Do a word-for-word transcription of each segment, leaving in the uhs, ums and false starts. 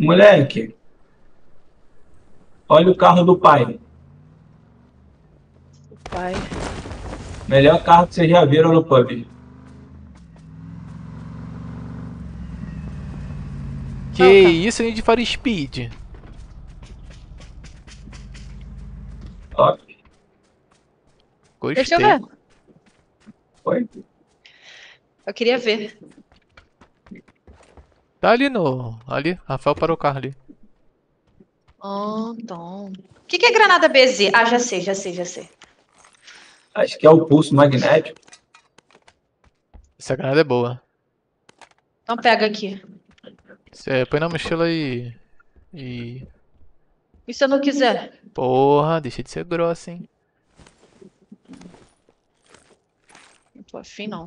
Moleque, olha o carro do pai. Pai. Melhor carro que vocês já viram no pub. Que Qual é o carro? isso, Need for Speed? Ó, Gostei. Deixa eu ver. foi. Eu queria ver. Tá ali no... Ali, Rafael parou o carro ali. Oh, então. O que, que é granada B Z? Ah, já sei, já sei, já sei. Acho que é o pulso magnético. Essa granada é boa. Então pega aqui. Você põe na mochila e... E... E se eu não quiser? Porra, deixa de ser grossa, hein? Não tô afim, não.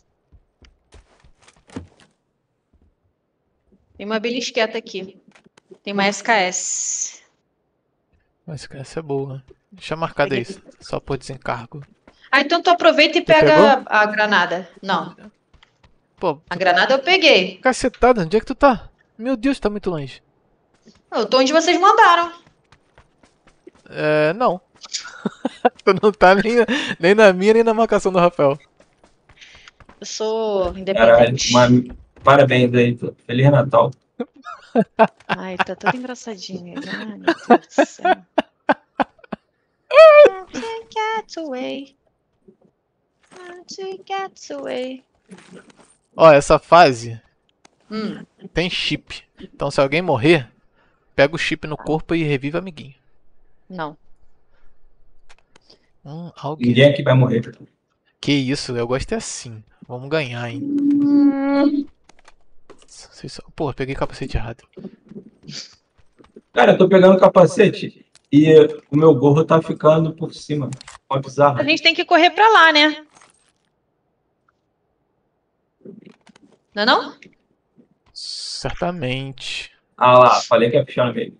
Tem uma belisqueta aqui. Tem uma S K S. Mas essa é boa. Deixa marcado aí, só por desencargo. Ah, então tu aproveita e Tu pega pegou? a granada. Não. Pô, A granada eu peguei. cacetada, onde é que tu tá? Meu Deus, tá muito longe. Eu tô onde vocês mandaram. É, não. Tu não tá nem, nem na minha, nem na marcação do Rafael. Eu sou Caralho, independente. uma... parabéns aí. Feliz Natal. Ai, tá todo engraçadinho. Ai, meu Deus do céu. Can't get away. Can't get away. Ó, essa fase Hum, tem chip. Então se alguém morrer, pega o chip no corpo e revive o amiguinho. não. Hum, alguém. Ninguém aqui vai morrer. Que isso, eu gosto é assim. Vamos ganhar, hein? Vocês só- Porra, peguei capacete errado. Cara, eu tô pegando o capacete e o meu gorro tá ficando por cima. Uma bizarra. A gente tem que correr pra lá, né? Não é não? Certamente. Ah lá, falei que ia puxar no meio.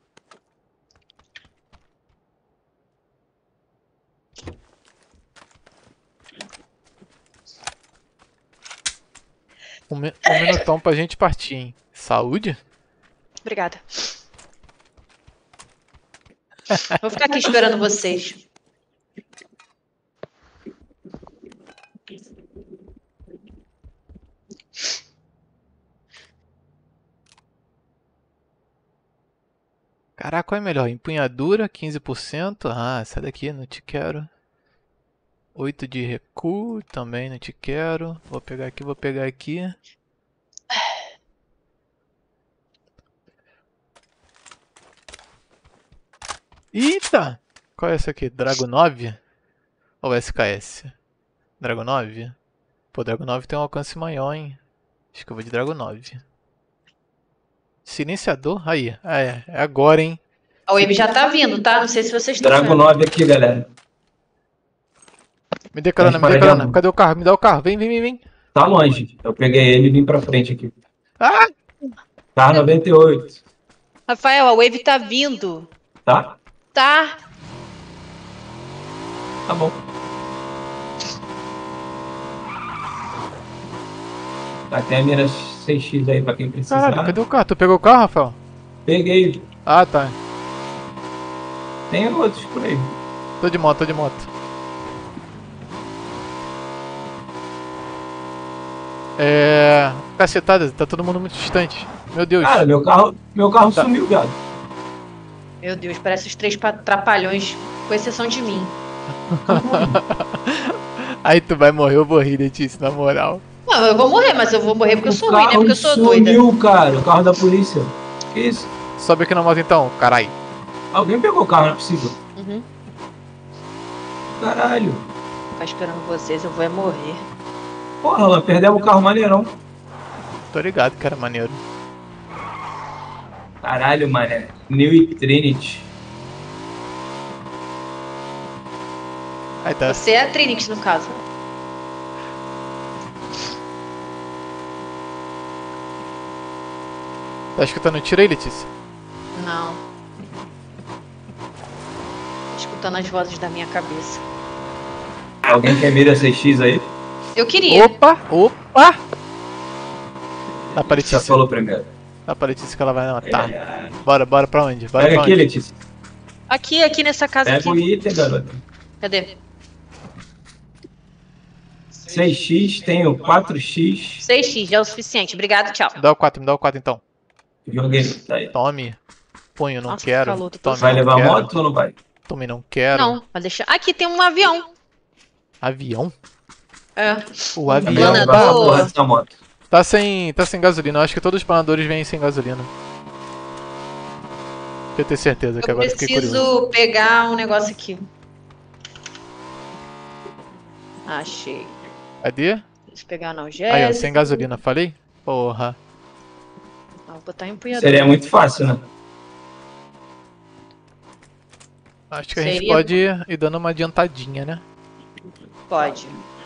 Um, mi- um minutão pra gente partir, hein? Saúde? Obrigada. Vou ficar aqui esperando vocês. Caraca, qual é melhor? Empunhadura, quinze por cento. Ah, essa daqui, não te quero. oito de recuo, também não te quero. Vou pegar aqui, vou pegar aqui. Eita! Qual é essa aqui? Dragunov? Ou S K S? Dragunov? Pô, Dragunov tem um alcance maior, hein? Acho que eu vou de Dragunov. Silenciador? Aí, ah, é, é agora, hein? A Wave já tá vindo, tá? Não sei se vocês estão Drago vendo. nove aqui, galera. Me dê carona, me dê carona. Cadê o carro? Me dá o carro. Vem, vem, vem, vem. Tá longe. Eu peguei ele e vim pra frente aqui. Ah! Carro noventa e oito. Rafael, a Wave tá vindo. Tá? Tá? Tá bom. Tá, tem a mira seis x aí pra quem precisar. Caralho, cadê o carro? Tu pegou o carro, Rafael? Peguei. Ah, tá. Tem outros por aí. Tô de moto, tô de moto. É... Cacetada, tá todo mundo muito distante. Meu Deus. Cara, meu carro, meu carro Tá. sumiu, viado. Meu Deus, parece os três pa- trapalhões, com exceção de mim. Aí tu vai morrer, eu vou rir, Letícia, na moral. Não, eu vou morrer, mas eu vou morrer porque eu sou o ruim, né? carro Porque eu sou sumiu, doida. cara. O carro da polícia. Que isso? Sobe aqui na moto então, carai. Alguém pegou o carro, não é possível. Uhum. Caralho. Vou ficar esperando vocês, eu vou é morrer. Porra, mano, perdemos o carro maneirão. Tô ligado que era maneiro. Caralho, mané. New e Trinity. Aí tá. Você é a Trinix, no caso. Tá escutando tiro aí, Letícia? Não. Tô escutando as vozes da minha cabeça. Alguém quer mira seis x aí? Eu queria. Opa, opa! Dá pra Já Letícia. falou primeiro. Dá pra Letícia que ela vai matar. Ai, ai, ai. Bora, bora pra onde? Bora Pega pra aqui, onde? Letícia. Aqui, aqui nessa casa Pega o aqui. item, garota. Cadê? seis x, tenho quatro x. seis x, já é o suficiente. Obrigado, tchau. Me dá o quatro, me dá o quatro então. Joguei. Tá aí. Tome. Punho, não Nossa, quero. que calor, tô Tome, Vai não levar a quero. moto ou não vai? Tome, não quero. Não, vai deixar. Aqui tem um avião. Avião? É. O É avião melhor Planador. levar essa porra dessa moto. tá sem, tá sem gasolina. Eu acho que todos os planadores vêm sem gasolina. Pra eu ter certeza, que Eu agora eu fiquei curioso. preciso pegar um negócio aqui. Achei. Cadê? Preciso pegar Aí, ó, analgésico. sem gasolina, falei? Porra. Ah, vou botar em empunhador. Seria muito fácil, né? Acho que a gente Seria pode ir, ir dando uma adiantadinha, né? Pode.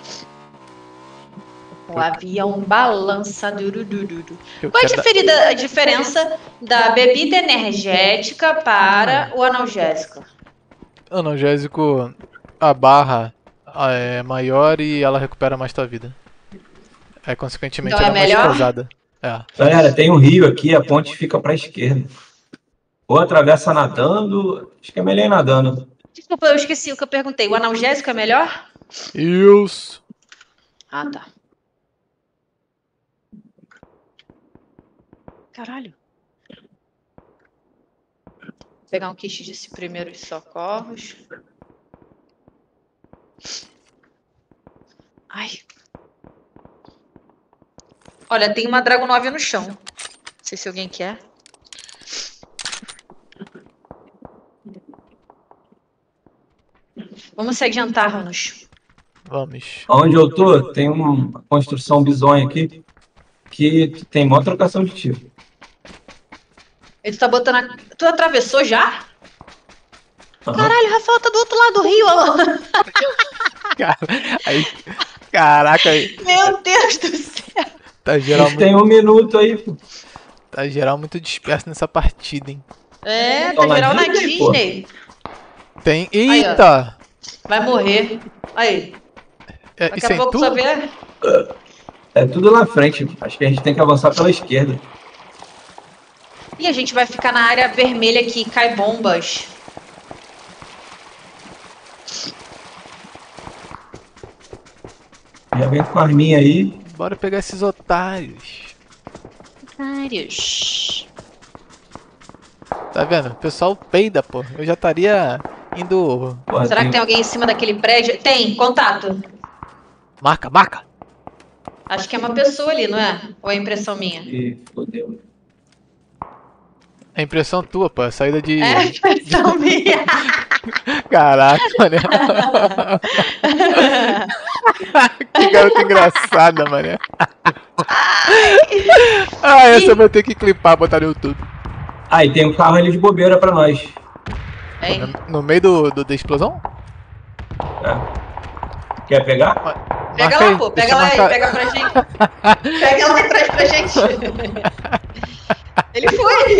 O avião balança. Durudurudu. Eu Qual é a, quero dar- diferida- a diferença da bebida energética para o analgésico? Analgésico, a barra ah, é maior e ela recupera mais tua vida. É, consequentemente, Então é ela é mais melhor? pesada. É. Galera, tem um rio aqui, a ponte fica pra esquerda. Ou atravessa nadando. Acho que é melhor ir nadando. Desculpa, eu esqueci o que eu perguntei. O analgésico é melhor? Isso. Ah, tá. Caralho. Vou pegar um kit de primeiros socorros. Ai. Olha, tem uma Dragunov no chão. Não sei se alguém quer. Vamos se adiantar-nos. Vamos. Onde eu tô, tem uma construção bizonha aqui. Que tem maior trocação de tiro. Ele tá botando a... Tu atravessou já? Aham. Caralho, o Rafael tá do outro lado do rio, ó. Cara, aí, caraca, aí. Meu Deus do céu. Tá A geral, gente muito, tem um minuto aí, pô. tá geral muito disperso nessa partida, hein? É, Tô tá na geral na Disney, pô. Disney. Tem. Aí, ó. Eita! Vai morrer. Aí. É, Daqui isso a é pouco tu? só vê. É tudo lá frente. Acho que a gente tem que avançar pela esquerda. E a gente vai ficar na área vermelha aqui, cai bombas. Já vem com a arminha aí. Bora pegar esses otários. Vários. Tá vendo? O pessoal peida, pô. Eu já estaria indo. Porra, Será que tem alguém em cima daquele prédio? Tem, contato. Marca, marca! Acho que é uma pessoa ali, não é? Ou é impressão minha? Ih, fodeu. É impressão tua, pô. É saída de. É impressão minha. Caraca, mané. Que garota engraçada, mané. Ah, essa eu vou ter que clipar, botar no YouTube. Ah, e tem um carro ali de bobeira pra nós. Hein? No, no meio do, do- da explosão? É. Quer pegar? Pega Marca lá, aí, pô. deixa Pega eu lá aí, marcar. pega pra gente. Pega lá e traz pra gente. Ele foi.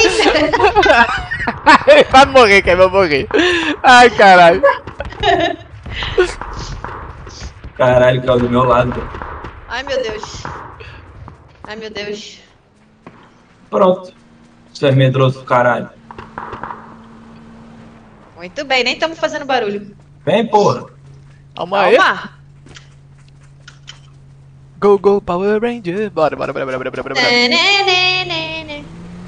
Eita. Ele vai morrer, quer vai morrer. Ai, caralho. Caralho, caiu do meu lado. Ai, meu Deus. Ai, meu Deus. Pronto. Você é medroso do caralho. Muito bem, nem estamos fazendo barulho. Vem, porra. Calma aí. Calma. Go, go, Power Ranger. Bora, bora, bora, bora, bora, bora, bora. Né, né, né, né, né.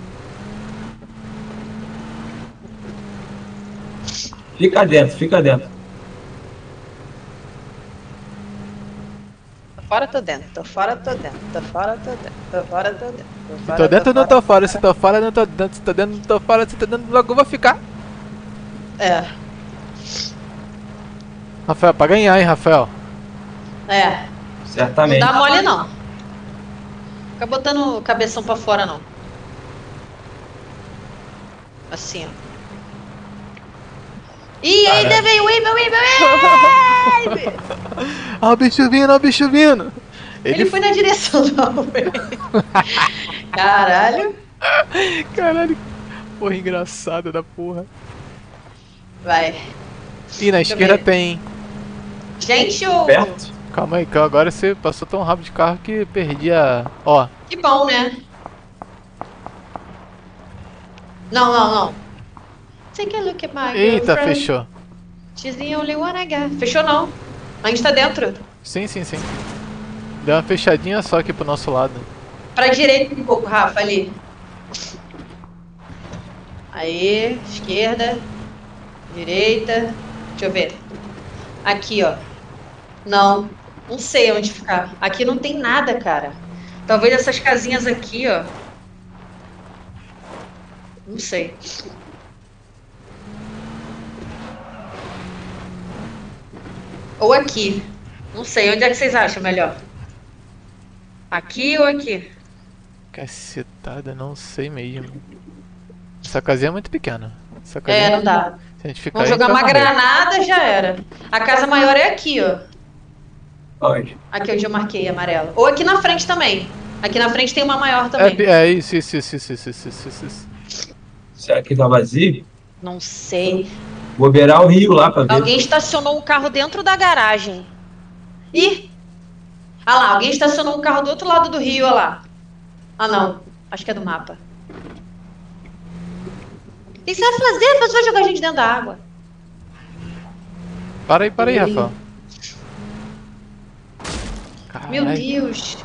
Fica dentro, fica dentro. Tô fora, tô dentro. Tô fora, tô dentro. Tô fora, tô dentro. Tô fora, tô dentro. Tô fora, Tô dentro ou não fora. tô fora? Se tô fora, não tô dentro. Se tô dentro, não tô fora. Se tô dentro, logo eu vou ficar. É, Rafael, pra ganhar, hein, Rafael? é. Não Certamente. dá mole, não. Fica botando o cabeção pra fora, não. Assim, ó. Ih, ainda Caralho. veio o Wave, Wave, Wave! Ó o bicho vindo, ó o bicho vindo. Ele, Ele foi na direção da Wave. Caralho. Caralho. Porra engraçada da porra. Vai. Ih, na esquerda ver. tem. Gente, o... Perto? Calma aí, que agora você passou tão rápido de carro que perdi a... Ó, que bom, né? Não, não, não. Take a look at my Eita, girlfriend. fechou. She's the only one I got. Fechou não. A gente tá dentro. Sim, sim, sim. Deu uma fechadinha só aqui pro nosso lado. Pra direita um pouco, Rafa, ali. Aí, esquerda. Direita. Deixa eu ver. Aqui, ó. Não. Não sei onde ficar. Aqui não tem nada, cara. Talvez essas casinhas aqui, ó. Não sei. Ou aqui. Não sei. Onde é que vocês acham melhor? Aqui ou aqui? Cacetada, não sei mesmo. Essa casinha é muito pequena. Essa É, casinha, não dá. se a gente ficar Vamos aí, jogar a gente uma vai morrer. granada, já era. A casa maior é aqui, ó. Onde? Aqui onde eu marquei amarelo. Ou aqui na frente também. Aqui na frente tem uma maior É, também. pe- é isso, isso, isso, isso, isso, isso, isso, isso. Será que tá vazio? Não sei. Vou beirar o rio lá pra ver. Alguém estacionou um carro dentro da garagem. Ih! Ah lá, alguém estacionou um carro do outro lado do rio, olha lá. Ah não, acho que é do mapa. O que você vai fazer? Você vai jogar a gente dentro da água. Para aí, para aí, Ih. Rafael. Meu Caralho. Deus.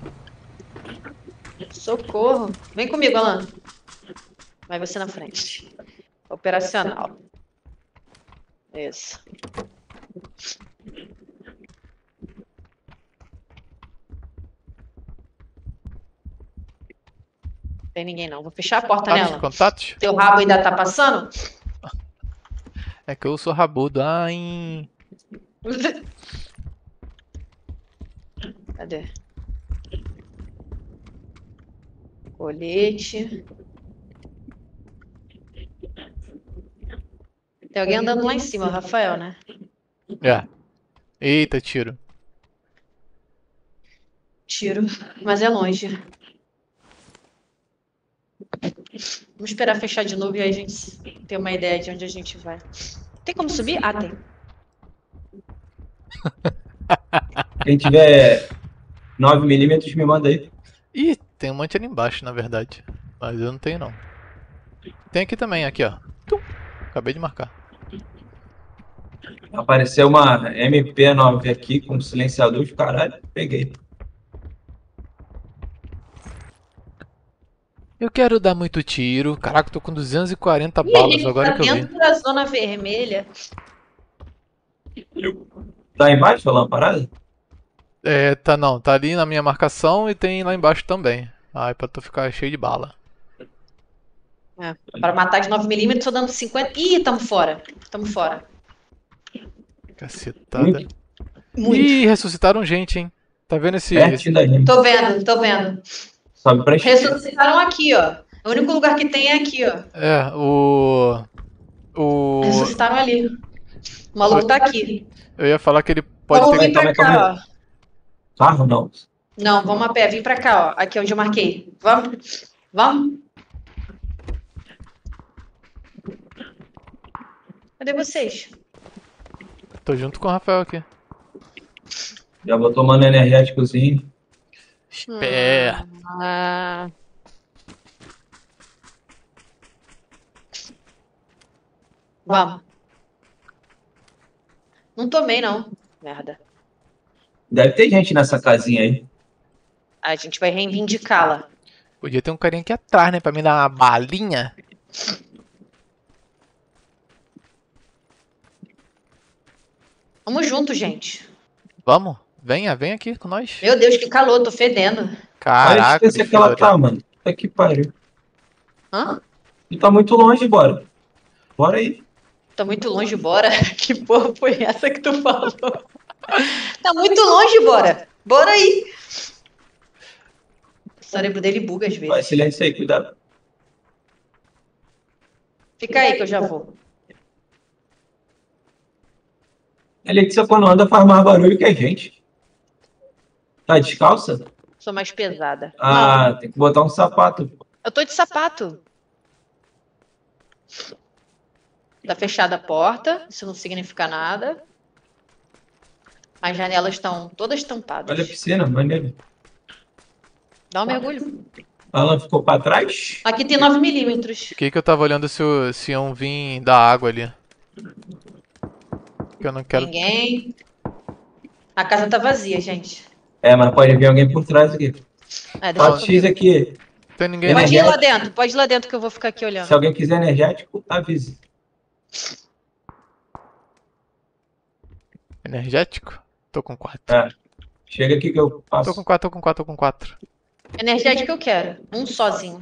Socorro. Vem comigo, Alan. Vai você na frente. Operacional. Isso. Tem ninguém não. Vou fechar a porta Contatos, nela. contatos? Teu rabo ainda tá passando? É que eu sou rabudo. Ai. Cadê? Colete. Tem alguém andando lá em cima, o Rafael, né? É. Eita, tiro. Tiro, mas é longe. Vamos esperar fechar de novo e aí a gente tem uma ideia de onde a gente vai. Tem como subir? Ah, tem. Quem tiver nove milímetros, me manda aí. Ih, tem um monte ali embaixo, na verdade. Mas eu não tenho, não. Tem aqui também, aqui, ó. Tum. Acabei de marcar. Apareceu uma M P nove aqui com silenciador de caralho. Peguei. Eu quero dar muito tiro. Caraca, eu tô com duzentas e quarenta Ih, a balas gente agora tá que eu vi. dentro da zona vermelha. Tá embaixo a lamparada? É, tá não. Tá ali na minha marcação e tem lá embaixo também. Ai, pra tu ficar cheio de bala. É, para matar de nove milímetros, tô dando cinquenta. Ih, tamo fora. Tamo fora. Cacetada. Muito Muito. Ih, ressuscitaram gente, hein? Tá vendo esse... esse... perto da gente. Tô vendo, tô vendo. Sobe pra esquerda. Ressuscitaram aqui, ó. O único lugar que tem é aqui, ó. É, o... O... Ressuscitaram ali. O maluco tá aqui. Eu ia falar que ele pode Vamos ter... vir pra calma aí, cá, ó. Carro não. Não, vamos a pé. Vim pra cá, ó. Aqui onde eu marquei. Vamos? Vamos? Cadê vocês? Tô junto com o Rafael aqui. Já vou tomando energéticozinho. Esperto. Ah. Vamos. Não tomei, não. Merda. Deve ter gente nessa casinha aí. A gente vai reivindicá-la. Podia ter um carinha aqui atrás, né? Pra me dar uma balinha. Vamos junto, gente. Vamos? Venha, vem aqui com nós. Meu Deus, que calor, tô fedendo. Olha a Caraca, distância bicho que ela fedorento. tá, mano. Puta que pariu. Hã? E tá muito longe, bora. Bora aí. Tá muito longe, bora. Que porra foi essa que tu falou? Tá muito longe, bora. Bora aí. O cérebro dele buga às Vai, vezes. silêncio aí, cuidado. Fica aí que eu já vou. A Letícia, quando anda, faz mais barulho que a gente. Tá descalça? Sou mais pesada. Ah, Não, tem que botar um sapato. eu tô de sapato. Tá fechada a porta, isso não significa nada. As janelas estão todas tampadas. Olha a piscina, maneiro. Dá um mergulho. Alan ficou pra trás. Aqui tem nove milímetros. O que que eu tava olhando se, o- se iam vir da água ali? Que eu não quero... Ninguém. A casa tá vazia, gente. É, mas pode vir alguém por trás aqui. É, deixa eu quatro x aqui. Não tem ninguém Pode não. ir lá dentro, pode ir lá dentro que eu vou ficar aqui olhando. Se alguém quiser energético, avise. Energético? Tô com quatro. É. Chega aqui que eu passo. Tô com quatro, tô com quatro, tô com quatro. Energético eu quero. Um sozinho.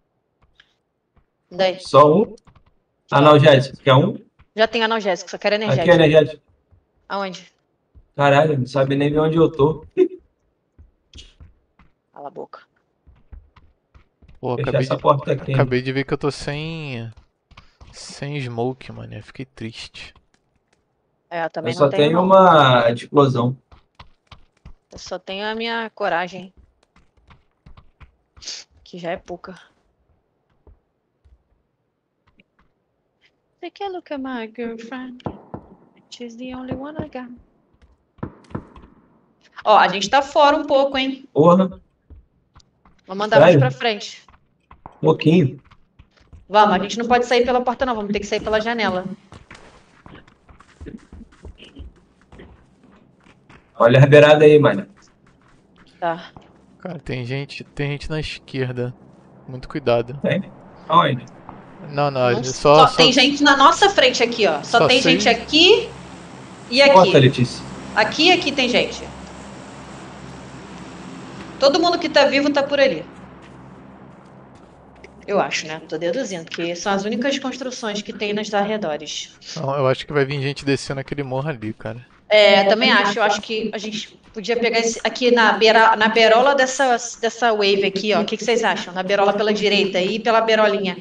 Daí. Só um. Analgésico, quer um? Já tem analgésico, só quero energético. Aqui é energético. Aonde? Caralho, não sabe nem ver onde eu tô. Cala a boca. Pô, Fechar acabei essa de, porta aqui. acabei de ver que eu tô sem... Sem smoke, mano. Eu fiquei triste. É, eu também Eu só não tenho, tenho não. uma explosão. Eu só tenho a minha coragem. Que já é pouca. Take a look at my girlfriend. She's the only one I got. Ó, a gente tá fora um pouco, hein? Porra, Vou mandar mais Sério? pra frente. um pouquinho. Vamos, a gente não pode sair pela porta, não. Vamos ter que sair pela janela. Olha a beirada aí, mano. Tá. Cara, tem gente, tem gente na esquerda. Muito cuidado. Tem? Aonde? Não, não, Não- só... só só- tem gente na nossa frente aqui, ó. Só, Só tem sei- gente aqui e Bota, aqui. Letícia. Aqui e aqui tem gente. Todo mundo que tá vivo tá por ali. Eu acho, né? Tô deduzindo, porque são as únicas construções que tem nos arredores. Não, eu acho que vai vir gente descendo aquele morro ali, cara. É, também acho. Eu acho que a gente podia pegar esse aqui na, beira, na beirola dessa, dessa wave aqui, ó. O que, que vocês acham? Na beirola pela direita e pela beirolinha.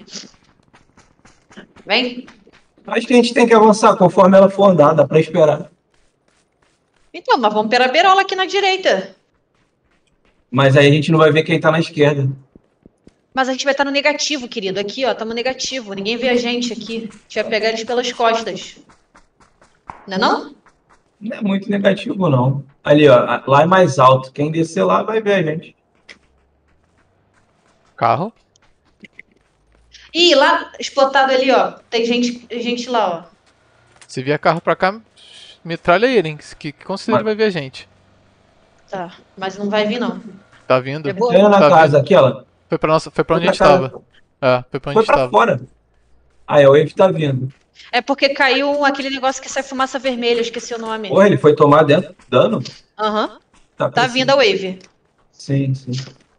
Vem? Acho que a gente tem que avançar conforme ela for andar, dá pra esperar. Então, mas vamos pela beirola aqui na direita. Mas aí a gente não vai ver quem tá na esquerda. Mas a gente vai estar no negativo, querido. Aqui, ó, estamos negativo. Ninguém vê a gente aqui. A gente vai pegar eles pelas costas. Não é não? Não é muito negativo, não. Ali, ó, lá é mais alto. Quem descer lá vai ver a gente. Carro? Ih, lá, explotado ali, ó. Tem gente, gente lá, ó. Se vier carro pra cá, metralha ele, hein? Que, que com certeza Mas- vai ver a gente. Tá, mas não vai vir, não. Tá vindo? É boa? Tem na Tá casa aqui, ó. Foi pra, nossa, foi pra onde a Foi gente pra casa. tava. É, foi pra onde Foi a gente pra tava. fora. Aí, a Wave tá vindo. É porque caiu aquele negócio que sai fumaça vermelha, eu esqueci o nome. Porra, ele foi tomar dentro dano? Aham. Tá, Tá pra vindo a wave. Sim, sim.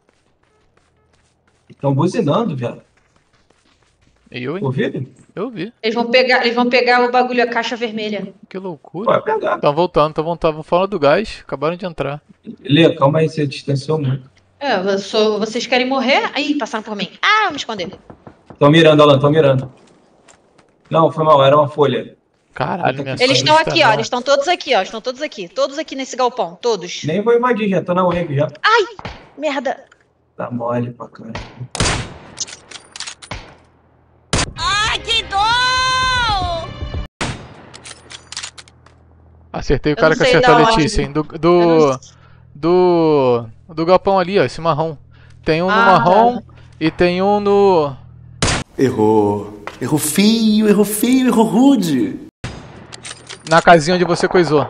Estão buzinando, viado. Eu, hein? Ouviram? Eu vi. Eles vão pegar, eles vão pegar o bagulho, a caixa vermelha. Que loucura. Vai pegar. Tão voltando, tão voltando. Vamos falar do gás. Acabaram de entrar. Lê, calma aí, você distanciou muito. É, eu sou, vocês querem morrer? Aí, passaram por mim. Ah, vou me esconder. Estão mirando, Alan, estão mirando. Não, foi mal, era uma folha. Caralho, minha Eles estão vista aqui, ó. não. Eles estão todos aqui, ó. Estão todos aqui. Todos aqui nesse galpão. Todos. Nem vou invadir, já tô na Wave já. Merda. Tá mole pra caralho. Acertei o Eu cara não que sei acertou da a onde. Letícia, hein? Do. Eu Do. não- Do. Do galpão ali, ó. Esse marrom. Tem um no Ah, marrom e tem um no. Errou. Errou feio, errou feio, errou rude. Na casinha onde você coisou.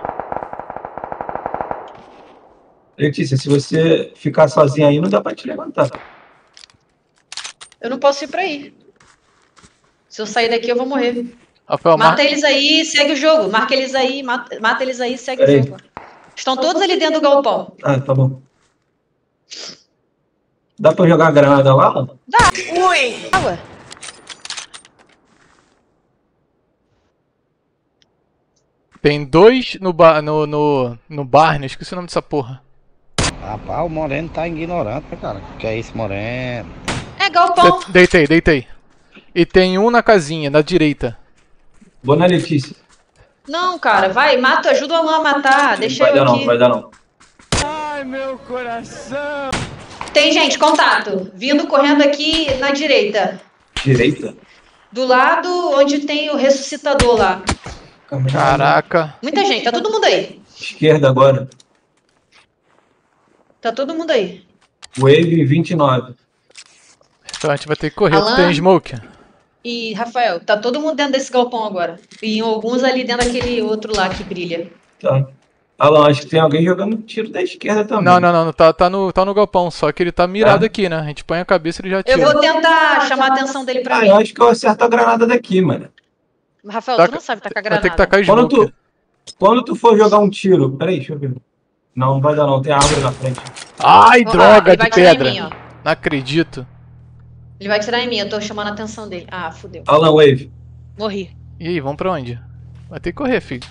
Letícia, se você ficar sozinha aí, não dá pra te levantar. Eu não posso ir pra aí. Se eu sair daqui, eu vou morrer. Rafael, mar... Mata eles aí, segue o jogo. Marca eles aí, mata, mata eles aí, segue Peraí. o jogo. Estão todos ali dentro do galpão. Ah, tá bom. Dá pra jogar a granada lá, Alan? Ah, ué. Tem dois no, ba... no, no, no Barney, esqueci o nome dessa porra. Rapaz, o Moreno tá ignorante, né, cara? Que é isso, Moreno? É galpão. De- Deitei, deitei. E tem um na casinha, na direita. Vou na Letícia. Não, cara, vai, mata, ajuda o Alan a matar. Deixa vai eu dar não, aqui. vai dar não. Tem gente, contato. Vindo correndo aqui na direita. Direita? Do lado onde tem o ressuscitador lá. Calma aí. Caraca. Muita gente, tá todo mundo aí. Esquerda agora. Tá todo mundo aí. Wave vinte e nove. Então a gente vai ter que correr. Alan? Tu tem smoke? E, Rafael, tá todo mundo dentro desse galpão agora. E alguns ali dentro daquele outro lá que brilha. Tá. Alan, acho que tem alguém jogando tiro da esquerda também. Não, não, não, não, tá, tá, no, tá no galpão, só que ele tá mirado É? aqui, né? A gente põe a cabeça e ele já Eu tira. vou tentar chamar a atenção dele pra Ah, mim. eu acho que eu acerto a granada daqui, mano. Rafael, Taca- tu não sabe tacar Vai granada. ter que tacar Quando smoke. tu, quando tu for jogar um tiro... Peraí, deixa eu ver. Não, não vai dar não, tem árvore na frente. Ai, Ah, droga ele de vai atirar em pedra. mim, ó. Não acredito. Ele vai tirar em mim, eu tô chamando a atenção dele. Ah, fudeu. Alan, wave. Morri. E aí, vamos pra onde? Vai ter que correr, filho.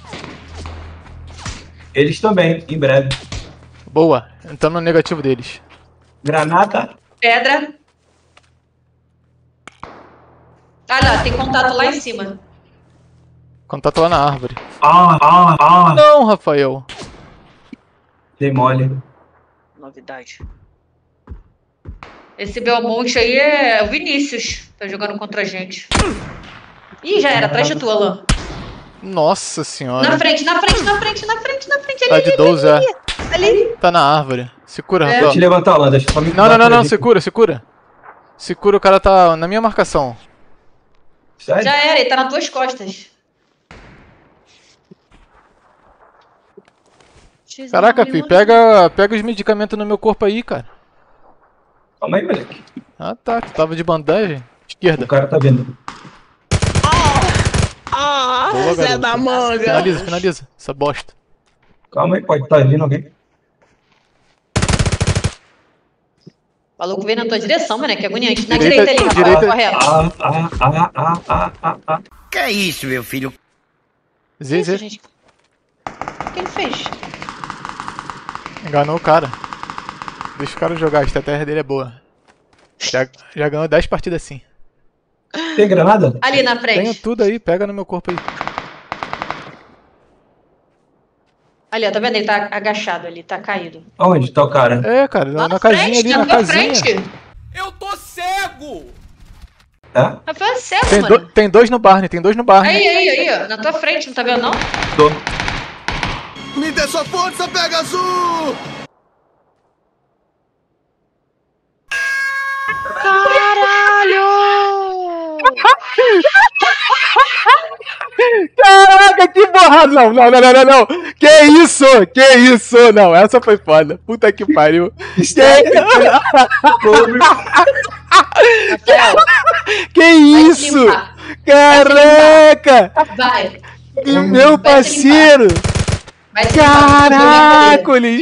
Eles também, em breve. Boa, entrando no negativo deles. Granada. Pedra. Ah lá, tem contato lá em cima. Contato lá na árvore. Ah, ah, ah. Não, Rafael. Dei mole. Novidade. Esse Belmonte aí é o Vinícius. Tá jogando contra a gente. Ih, já era. Atrás de tu, Alan. Nossa senhora. Na frente, na frente, na frente, na frente, na frente. Ali, Tá de ali, doze, é. ali, ali. Tá na árvore. Se cura, É. Vou Rafael. te levantar, Alan. Deixa eu só me Não, não, não, não, bater se ali. cura, se cura. Se cura, o cara tá na minha marcação. Sério? Já era, ele tá nas tuas costas. Caraca, filho, pega, pega os medicamentos no meu corpo aí, cara. Calma aí, moleque. Ah tá, tu tava de bandagem. Esquerda. O cara tá vindo. Ah, Boa, Zé garoto. da manga. Finaliza, finaliza. Essa bosta. Calma aí, pode estar vindo alguém. O maluco veio na tua direção, mano, que agoniante. Na Direita- direita, ali, Rafael, direita- correto. Ah, ah, ah, ah, ah, ah, ah. Que é isso, meu filho? Zê, Isso, Zê. gente. O que ele fez? Enganou o cara. Deixa o cara jogar, a estratégia dele é boa. Já, já ganhou dez partidas assim. Tem granada? Ali na Tenho frente. tudo aí, pega no meu corpo aí. Ali, ó, tá vendo? Ele tá agachado ali, tá caído. Onde tá o cara? É, cara, na, Lá na casinha ali, na na tua casinha. frente. Eu tô cego! É? Rafael, é cego, Tem, mano. do- tem dois no Barney, tem dois no Barney. Aí, aí, aí, ó. Na tua frente, não tá vendo, não? Tô. Me dê sua força, pega azul! Caraca, que borrado! Não, não, não, não, não, não! Que isso? Que isso? Não, essa foi foda. Puta que pariu. Rafael, Que vai se isso? limpar. Caraca! Vai. Meu Vai se parceiro! Vai se limpar. Caracoles!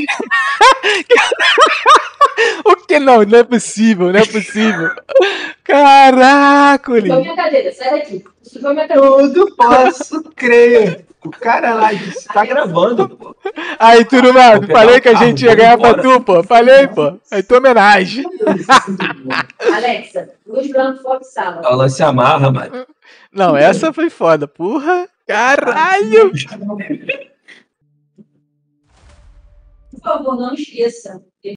O que não? Não é possível, não é possível. Caracoles! Sujou minha cadeira, sai daqui. Sujou minha cadeira. Tudo posso crer. O cara lá disse, tá gravando, pô. Aí, turma, Vou pegar falei o que a carro, gente ia vou ganhar pra embora. tu, pô. Falei, pô. Aí tua homenagem. Alexa, luz branco, foco, sala. Alan se amarra, mano. Não, essa foi foda, porra. Caralho! Por favor, não esqueça.